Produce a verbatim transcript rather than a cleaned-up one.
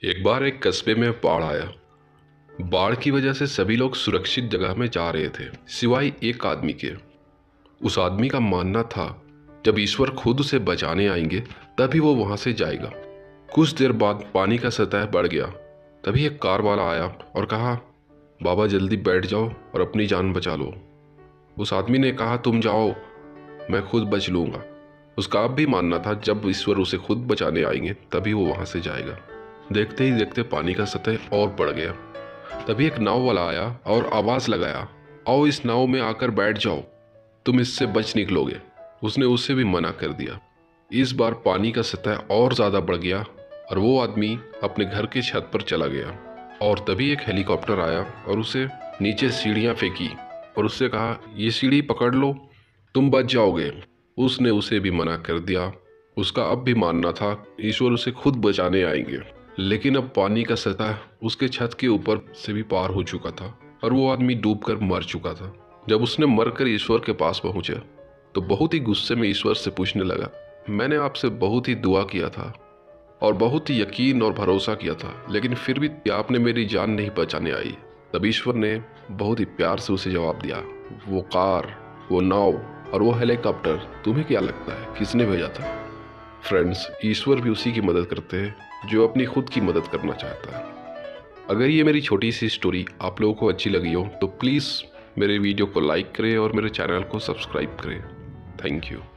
एक बार एक कस्बे में बाढ़ आया। बाढ़ की वजह से सभी लोग सुरक्षित जगह में जा रहे थे सिवाय एक आदमी के। उस आदमी का मानना था जब ईश्वर खुद उसे बचाने आएंगे तभी वो वहां से जाएगा। कुछ देर बाद पानी का सतह बढ़ गया। तभी एक कार वाला आया और कहा, बाबा जल्दी बैठ जाओ और अपनी जान बचा लो। उस आदमी ने कहा, तुम जाओ, मैं खुद बच लूंगा। उसका अब भी मानना था जब ईश्वर उसे खुद बचाने आएंगे तभी वो वहां से जाएगा। देखते ही देखते पानी का सतह और बढ़ गया। तभी एक नाव वाला आया और आवाज लगाया, आओ इस नाव में आकर बैठ जाओ, तुम इससे बच निकलोगे। उसने उसे भी मना कर दिया। इस बार पानी का सतह और ज्यादा बढ़ गया और वो आदमी अपने घर के छत पर चला गया। और तभी एक हेलीकॉप्टर आया और उसे नीचे सीढ़ियां फेंकी और उससे कहा, ये सीढ़ी पकड़ लो, तुम बच जाओगे। उसने उसे भी मना कर दिया। उसका अब भी मानना था ईश्वर उसे खुद बचाने आएंगे। लेकिन अब पानी का सतह उसके छत के ऊपर से भी पार हो चुका था और वो आदमी डूबकर मर चुका था। जब उसने मरकर ईश्वर के पास पहुंचा तो बहुत ही गुस्से में ईश्वर से पूछने लगा, मैंने आपसे बहुत ही दुआ किया था और बहुत ही यकीन और भरोसा किया था, लेकिन फिर भी आपने मेरी जान नहीं बचाने आई। तब ईश्वर ने बहुत ही प्यार से उसे जवाब दिया, वो कार, वो नाव और वो हेलीकॉप्टर तुम्हें क्या लगता है किसने भेजा था? फ्रेंड्स, ईश्वर भी उसी की मदद करते हैं जो अपनी खुद की मदद करना चाहता है। अगर ये मेरी छोटी सी स्टोरी आप लोगों को अच्छी लगी हो तो प्लीज़ मेरे वीडियो को लाइक करें और मेरे चैनल को सब्सक्राइब करें। Thank you.